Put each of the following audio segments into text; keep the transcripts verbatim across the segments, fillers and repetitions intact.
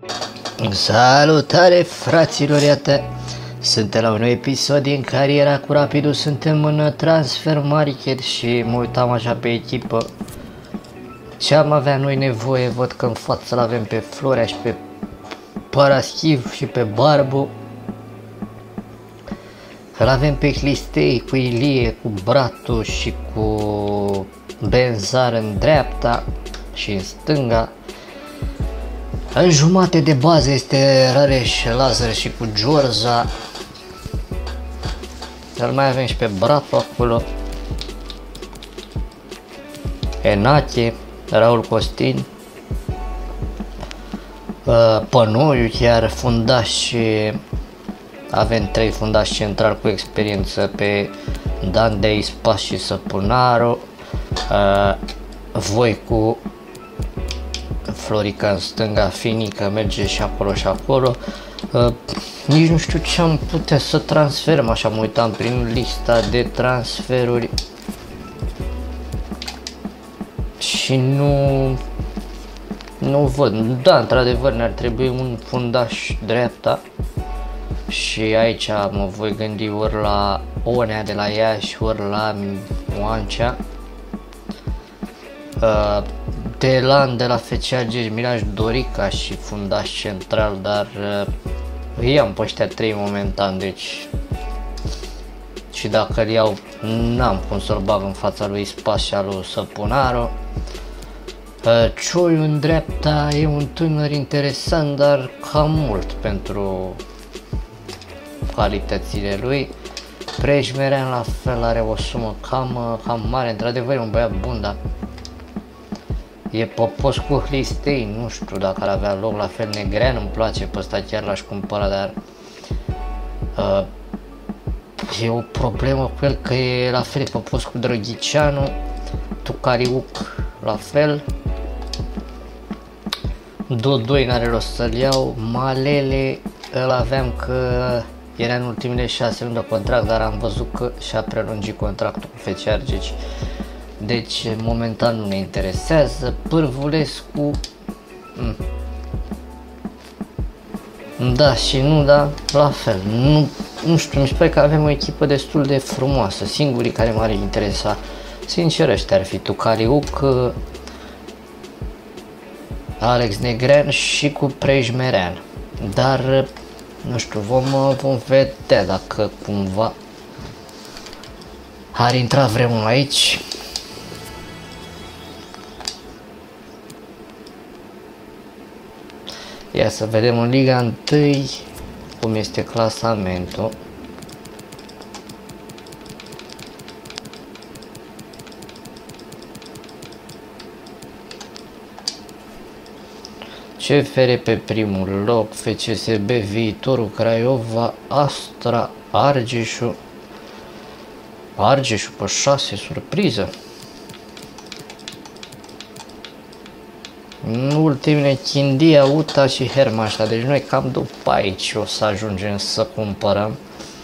Salutare fraților, iată, suntem la un nou episod din Cariera cu Rapidul, suntem în Transfer Market și mă uitam așa pe echipă ce am avea noi nevoie. Văd că în față l-avem pe Florea și pe Paraschiv și pe Barbu, l-avem pe Clistei cu Ilie, cu Bratu și cu Benzar în dreapta și în stânga. În jumate de bază este Rareș, Lazar și cu Giorza. Îl mai avem și pe Bratu acolo, Enache, Raul Costin, Pănoiu chiar, fundaș. Avem trei fundași centrali cu experiență pe Dandei, Spas și Săpunaru. Voi cu Florica în stânga, Finica merge și acolo și acolo. Uh, nici nu știu ce am putea să transferăm, așa mă uitam prin lista de transferuri și nu nu văd. Da, într-adevăr ne-ar trebui un fundaș dreapta și aici mă voi gândi ori la Onea de la Iași, ori la Oancea. Uh, Delan de la F C Argeș, Miraj Dorica și fundaș central, dar uh, îi am pe ăștia trei momentan, deci și dacă îl iau n-am cum să-l bag în fața lui Spas și a lui Săpunaru. uh, Cioiu în dreapta e un tânăr interesant, dar cam mult pentru calitățile lui. Prejmerean la fel are o sumă cam, cam mare, într-adevăr e un băiat bun, dar e pe post cu Hlistei, nu știu dacă ar avea loc. La fel Negrean îmi place, pe ăsta chiar l-aș cumpăra, dar uh, e o problemă cu el că e la fel pe post cu Drăghicianu. Tucariuc la fel. Dodoi n-are rost să-l iau. Malele îl aveam că era în ultimele șase luni de contract, dar am văzut că și-a prelungit contractul cu F C Argeș, deci momentan nu ne interesează. Pârvulescu, mm. da și nu, da, la fel, nu, nu știu, mi se pare că avem o echipă destul de frumoasă. Singurii care m-ar interesa, sincer, ăștia ar fi Tucariuc, Alex Negrean și cu Prejmerean, dar nu știu, vom, vom vedea dacă cumva ar intra vreunul aici. Ia să vedem în Liga unu cum este clasamentul. C F R pe primul loc, F C S B, Viitorul Craiova, Astra, Argeșul. Argeșul pe șase, surpriză. În ultimele Chindia, Uta și Hermașa, deci noi cam după aici o să ajungem să cumpărăm.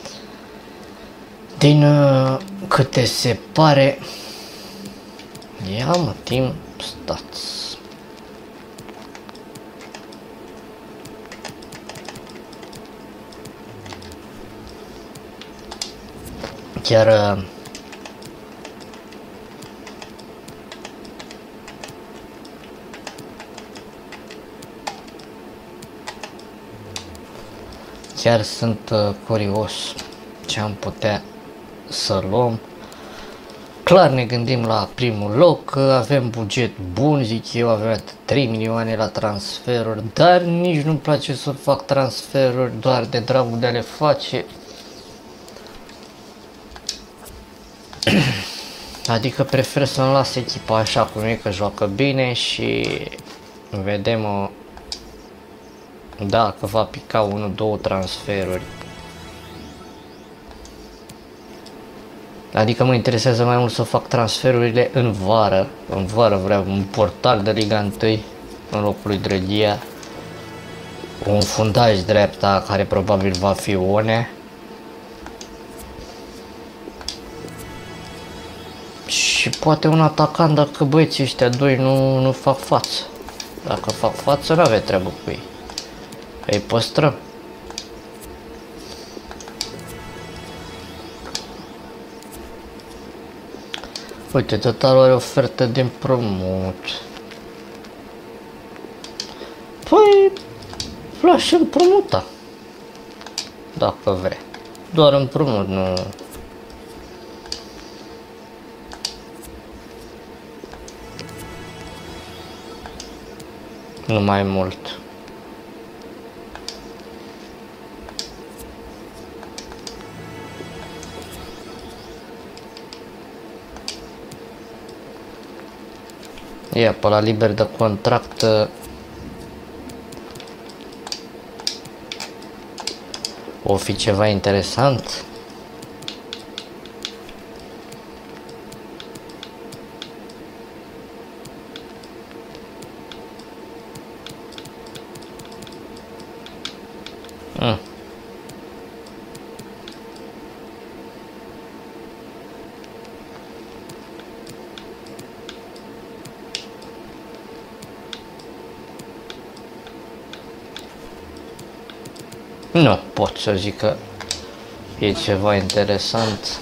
Din uh, câte se pare, ia mă, timp, stați. Chiar uh, chiar sunt uh, curios ce am putea să luăm. Clar ne gândim la primul loc, avem buget bun, zic eu, avem trei milioane la transferuri, dar nici nu-mi place să fac transferuri doar de dragul de a le face. Adică prefer să-mi las echipa așa cum e, că joacă bine și vedem uh, dacă va pica unul, două transferuri. Adică mă interesează mai mult să fac transferurile în vară. În vară vreau un portar de Liga unu în locul lui Drăghia, un fundaș dreapta care probabil va fi Onea și poate un atacant dacă băieții ăștia doi nu, nu fac față. Dacă fac față, n-avea treabă cu ei. Îi păstrăm. Uite, total are ofertă de împrumut. Păi, l-aș împrumuta. Dacă vrei. Doar împrumut, nu... Nu mai mult. Ia, pe la liber de contract o fi ceva interesant. Mm. Nu pot să zic că e ceva interesant.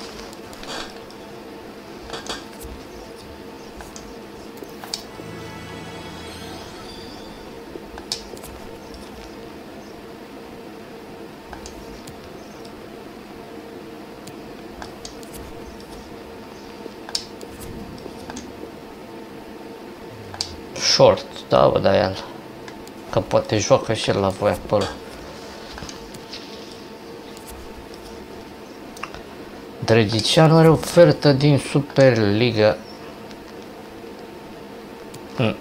Short, da, bă, da, el. Că poate joacă și el la voi acolo. Drăgicianu are ofertă din Superliga. Mm.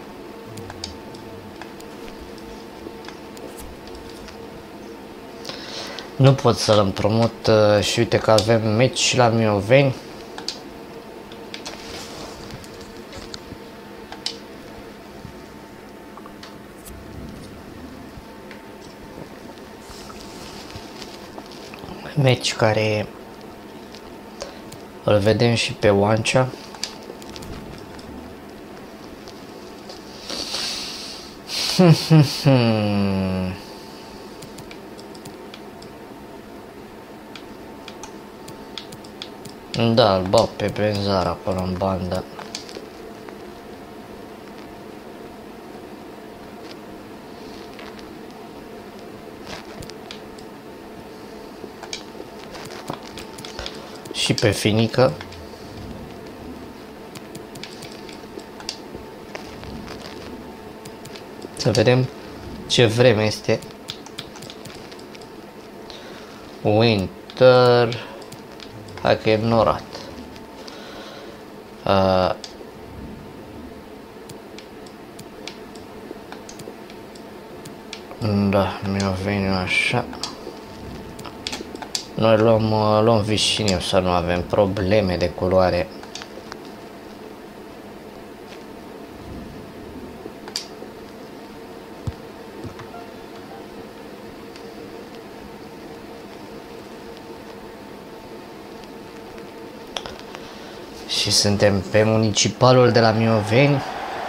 Nu pot să-l împrumut uh, și uite că avem meci la Mioveni. Meci care îl vedem și pe Oancea. Da, îl bag pe Benzar acolo în bandă. Și pe Finică. Să vedem ce vreme este. Winter. Hai că e norat. Uh. Da, mi-a venit așa. Noi luăm, luăm vișiniu să nu avem probleme de culoare. Și suntem pe municipalul de la Mioveni.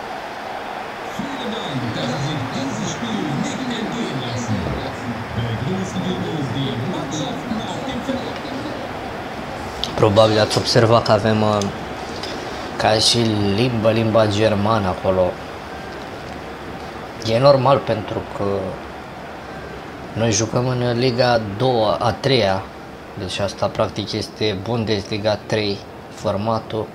Probabil ați observat că avem uh, ca și limbă, limba germană acolo. E normal pentru că noi jucăm în Liga a doua, a treia, deci asta practic este Bundesliga trei formatul.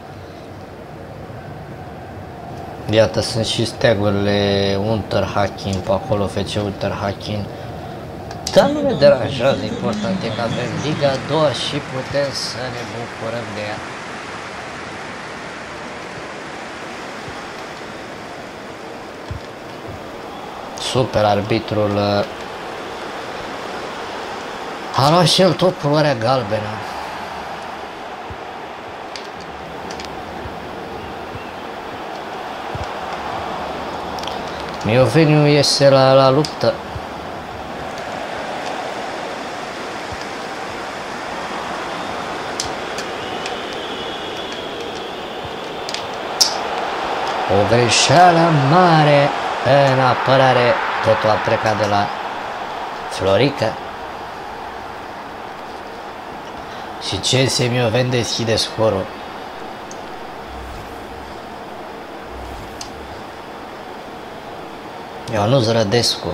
Iată, sunt și steagurile Unterhaching pe acolo, F C Unterhaching. Dar nu ne deranjează, important e că avem Liga a doua și putem să ne bucurăm de ea. Super, arbitrul a luat și el tot culoarea galbenă. Mioveniu iese la, la luptă. O greșeală mare în apărare Totul a plecat de la Florica. Și ce Semioven deschide scorul. Ionuț Rădescu.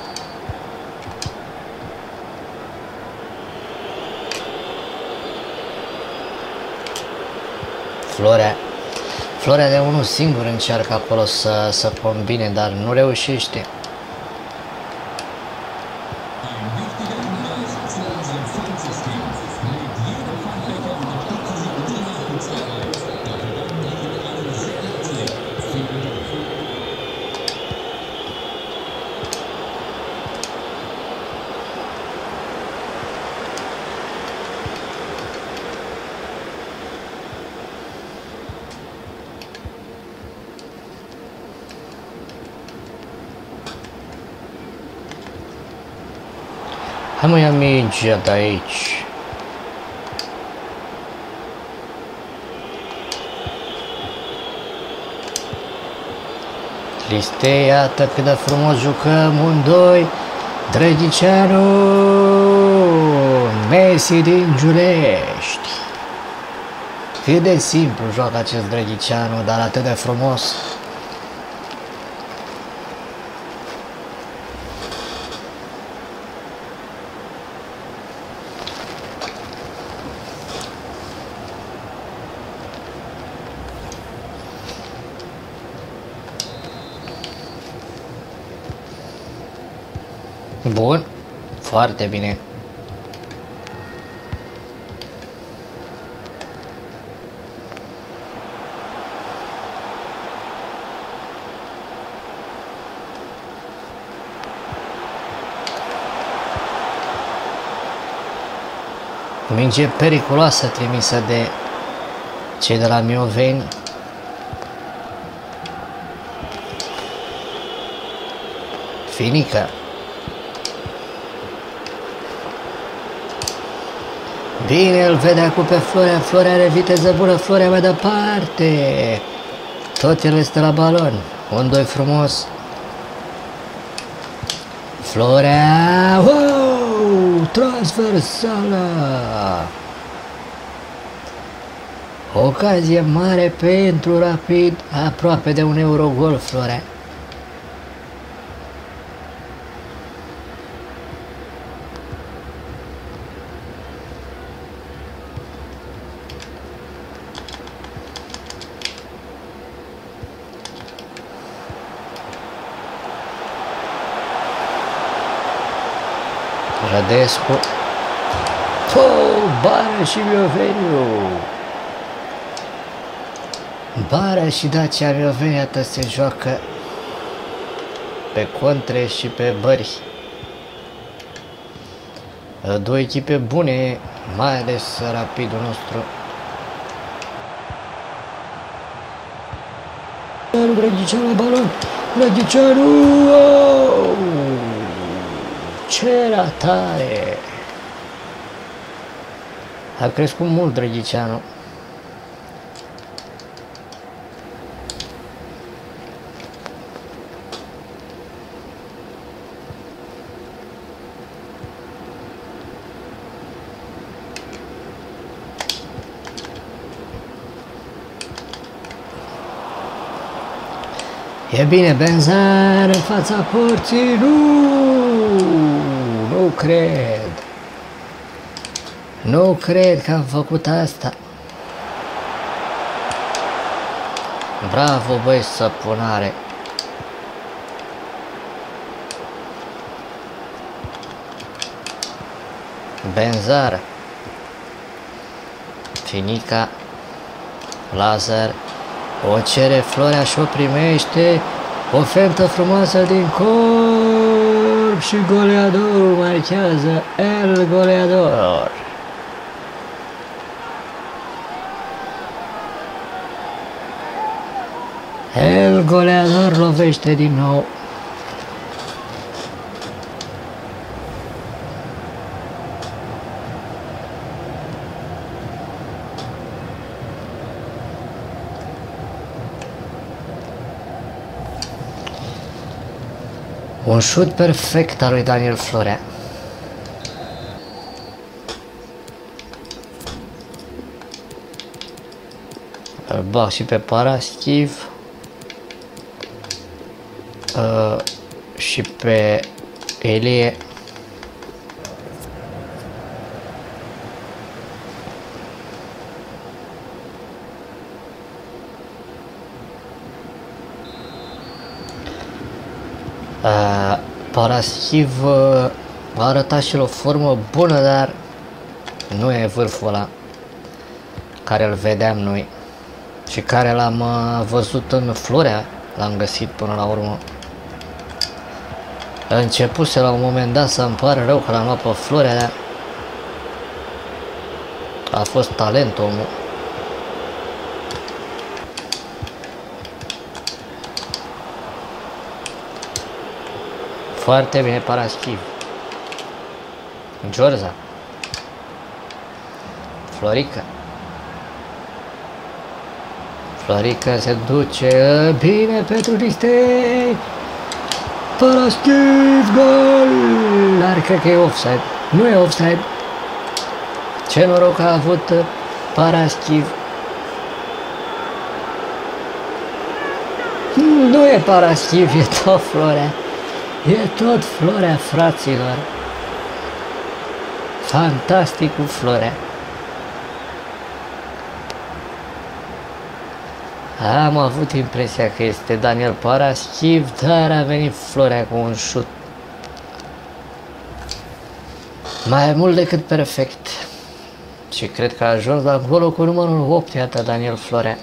Florea. Florea de unul singur încearcă acolo să, să combine, dar nu reușește. Hai mă, ia mingea de aici. Listei, iată cât de frumos jucăm, un, doi, Drăghiceanu, Messi din Giulești. Cât de simplu joacă acest Drăghiceanu, dar atât de frumos. Bun, foarte bine. Minge periculoasă trimisă de cei de la Mioveni. Finica. Bine, îl vede acum pe Florea, Florea are viteză bună, Florea mai departe. Tot el este la balon. Un, doi frumos. Florea, wow, transversală. Ocazie mare pentru Rapid, aproape de un Eurogol, Florea. Rădescu. Oh, Bară și Mioveniu. Bară și Dacia Mioveni, iată se joacă pe contre și pe bări. Două echipe bune, mai ales Rapidul nostru. Drăghiceanu la balon. Drăghiceanu. Oh! Ce ratare! A crescut mult Drăghiceanu. E bine, Benzar în fața porții, nu, nu cred, nu cred că am făcut asta. Bravo, băi, săpunare. Benzar, Finica, Lazar. O cere Florea și o primește. O fentă frumoasă din corp și goleadorul marchează. El goleador. El goleador lovește din nou. Un șut perfect al lui Daniel Florea. Îl bag și pe Paraschiv uh, și pe Elie. Uh, Paraschiv uh, a arătat și o formă bună, dar nu e vârful ăla care îl vedeam noi și care l-am uh, văzut în Florea, l-am găsit până la urmă. Începuse la un moment dat să îmi pare rău că l-am luat pe Florea, dar a fost talent omul. Foarte bine Paraschiv. Giorza. Florica. Florica se duce bine pentru Ristei. Paraschiv, gol! Dar cred că e offside. Nu e offside. Ce noroc a avut Paraschiv. Nu e Paraschiv, e tot Florea. E tot Florea, fraților. Fantastic cu Florea. Am avut impresia că este Daniel Paraschiv, dar a venit Florea cu un șut mai mult decât perfect. Și cred că a ajuns la golul cu numărul opt, iată Daniel Florea.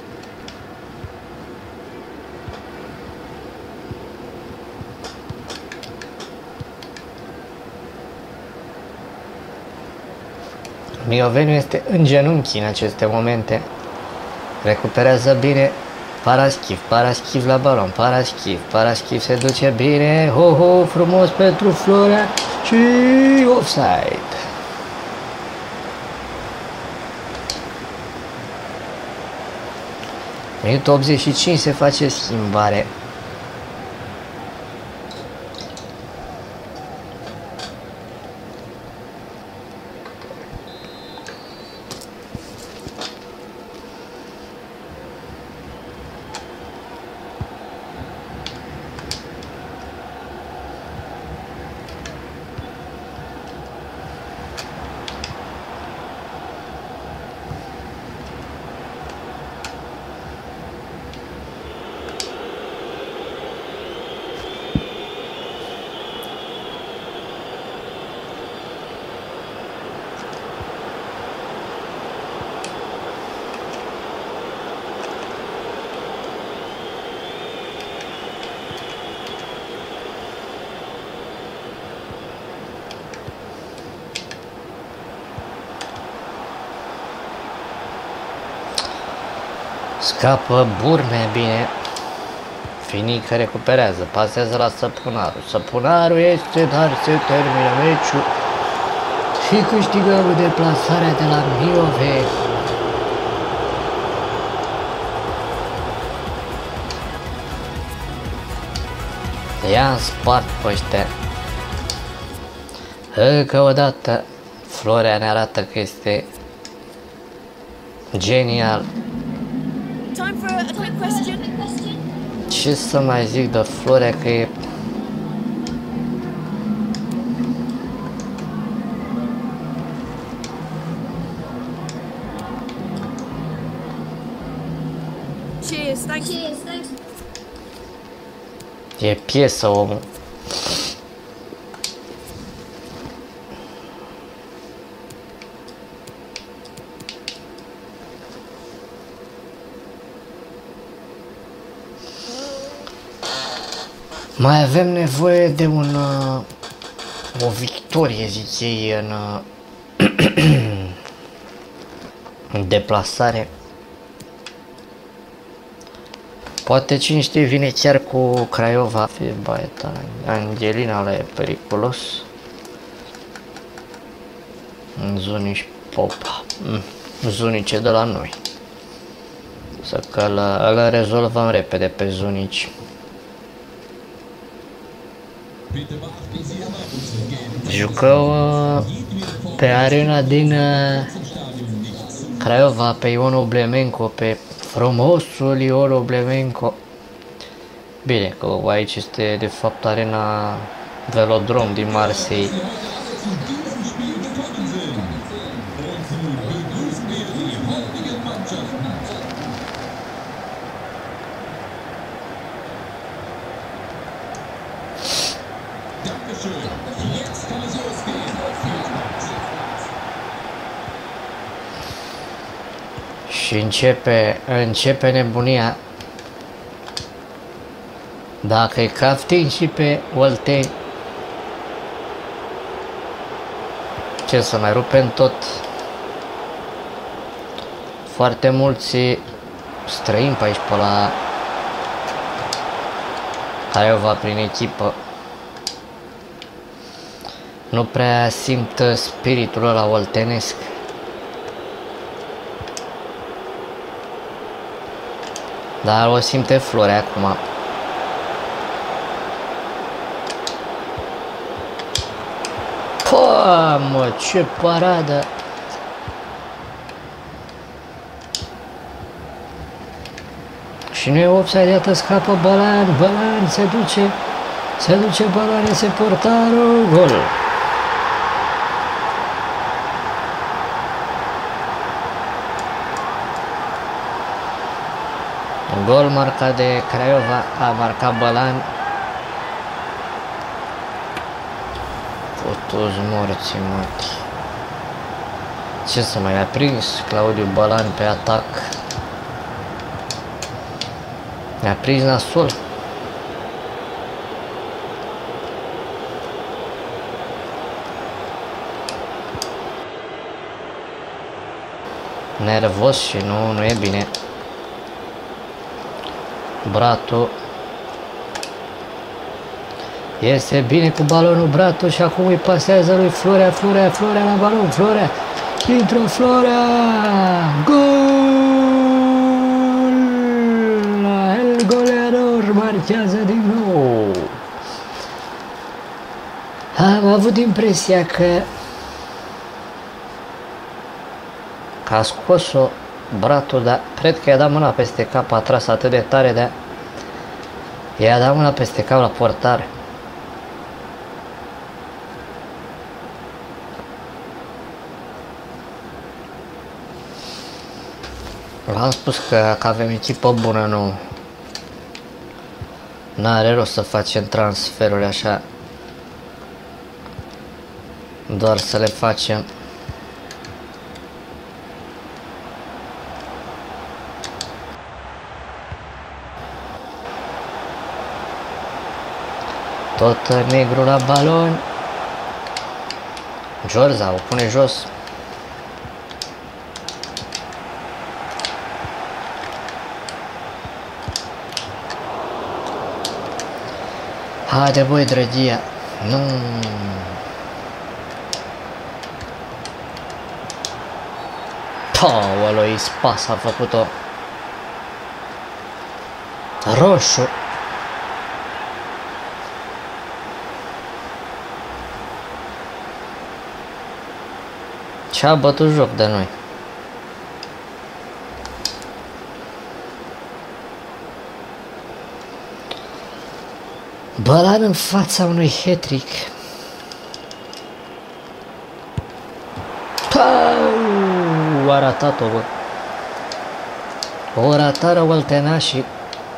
Mioveniu este în genunchi în aceste momente. Recuperează bine Paraschiv, Paraschiv la balon, Paraschiv, Paraschiv se duce bine, ho, ho, frumos pentru Florea și offside. Minutul optzeci și cinci se face schimbare. Scapă Burme bine. Finică recuperează, pasează la Săpunaru. Săpunaru este, dar se termină meciul și câștigăm deplasarea de la Mioveni. I-am spart pe ăștia. Încă o dată Florea ne arată că este genial. Time for a quick question. Ce să mai zic de Florea, că e... Cheers, thank you. E piesă omul. Mai avem nevoie de un, uh, o victorie, zic ei, în, uh, în deplasare. Poate cine știe vine chiar cu Craiova. Fie baeta, Angelina ăla e periculos. În Zunici Popa. Mm, Zunice de la noi. Să că îl rezolvăm repede pe Zunici. Jucăm uh, pe arena din uh, Craiova, pe Ion Oblemenco, pe frumosul Ion Oblemenco. Bine, că aici este de fapt arena Velodrom din Marseille. Și începe, începe nebunia. Dacă e Caftin și pe Olteni, ce să mai rupem tot? Foarte mulți străini pe aici, pe la Craiova, prin echipă. Nu prea simt spiritul ăla oltenesc. Dar o simte Florea acum. Pă, mă, ce paradă! Și nu e offside, iată, scapă Balan, Balan se duce, se duce Balan, iese portarul, gol! Gol marcat de Craiova, a marcat Balan. Toți morții, măti. Ce să mai a prins Claudiu Balan pe atac. Ne-a prins nasol. Nervos și nu, nu e bine. Bratu este bine cu balonul, Bratu, și acum îi pasează lui Florea, Florea, Florea la balon, Florea, intră Florea, gol! El goleador marchează din nou. Am avut impresia că că a scos-o Bratu, dar cred că i-a dat mâna peste cap, a tras atât de tare, dar i-a dat mâna peste cap la portar. V-am spus că, că avem echipă bună, nu n-are rost să facem transferuri așa, doar să le facem. Tot negru la balon. Giorza o pune jos. Haide, băi, drăgia. Nu. Paolo, Ispas a făcut-o. Roșu. Ce-a bătut joc de noi. Balan în fața unui hat-trick. Pau! A ratat-o, bă. O ratară oltenașii.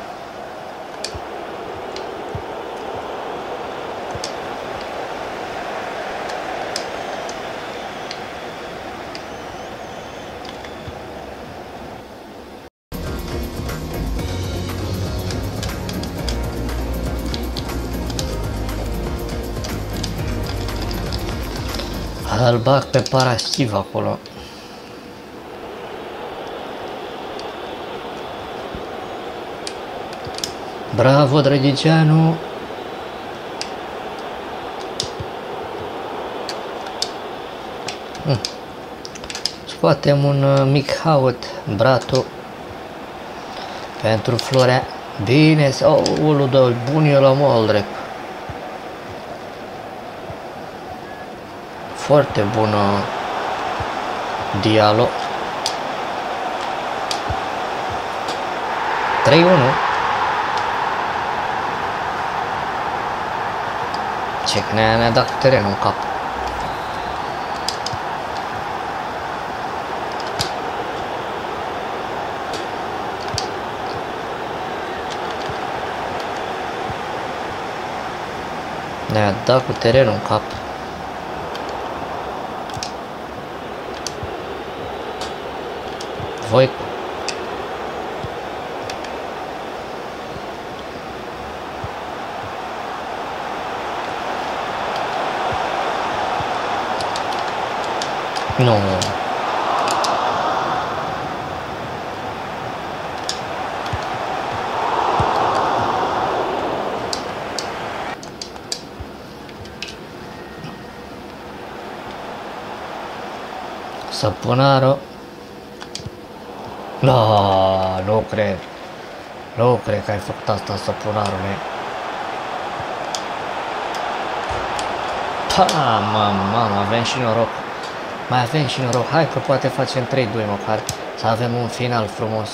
Îl bag pe Paraschiv acolo. Bravo, Drăghiceanu! Hm. Scoatem un uh, mic haut, Bratu, pentru Florea. Bine, oh, ulu de bun e la Moldrep. foarte bună Diallo. trei unu. Ce că ne-a ne dat cu terenul în cap. Ne-a dat cu terenul în cap. Voi nu. Săpunarul. No, nu cred. Nu cred că ai făcut asta, Săpunarule. Pa, mamă, mamă, avem și noroc. Mai avem și noroc. Hai că poate facem trei doi măcar. Să avem un final frumos.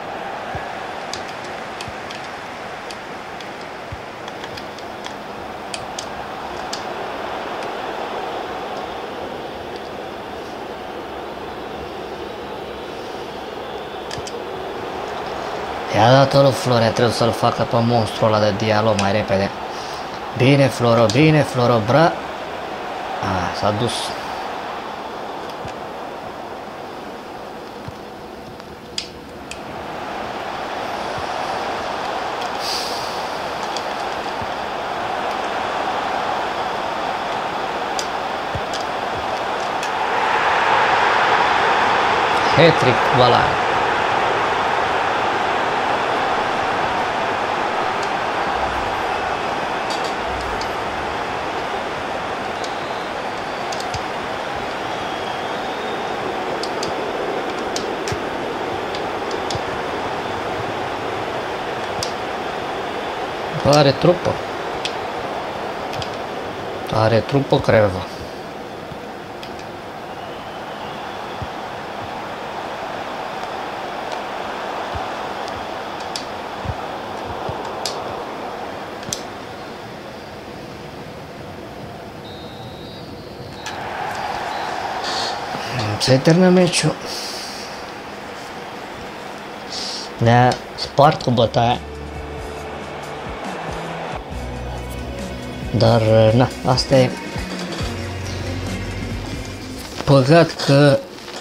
I-a dat-o lui Florea, trebuie să-l facă pe monstrul ăla de Diallo mai repede. Bine, Floro, bine, Floro, bra... Ah, s-a dus. Hat-trick, Balan. Are trupă. Are trupă Craiova. Se termină meciul. Ne-a spart cu bătaia. Dar, na, asta e. Păcat că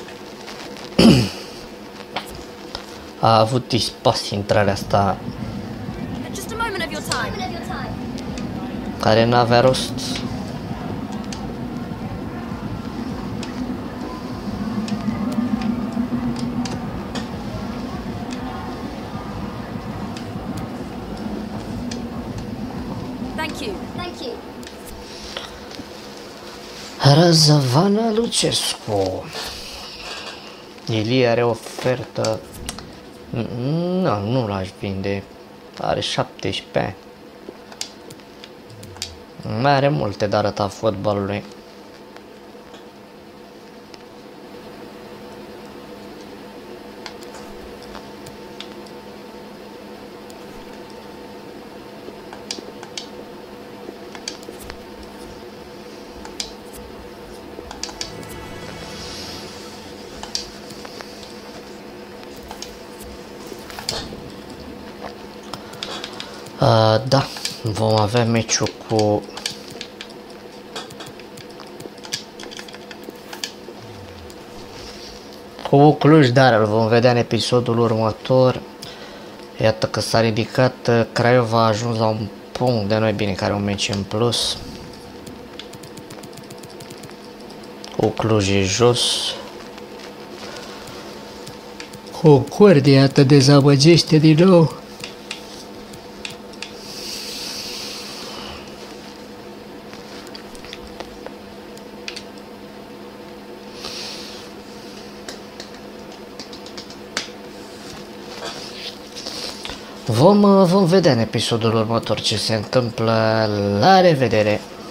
a avut ispas intrarea asta care n-avea rost. Răzăvana Lucescu. Ilie are ofertă. Nu, nu l-aș vinde. Are șaptesprezece ani. Mai are multe de arătat fotbalului. Uh, da, vom avea meciul cu cu Cluj, dar îl vom vedea în episodul următor. Iată că s-a ridicat, Craiova a ajuns la un punct de noi, bine, care un meci în plus. Cu Cluj e jos. Concordia, iată, dezamăgește din nou. Vom, vom vedea în episodul următor ce se întâmplă. La revedere!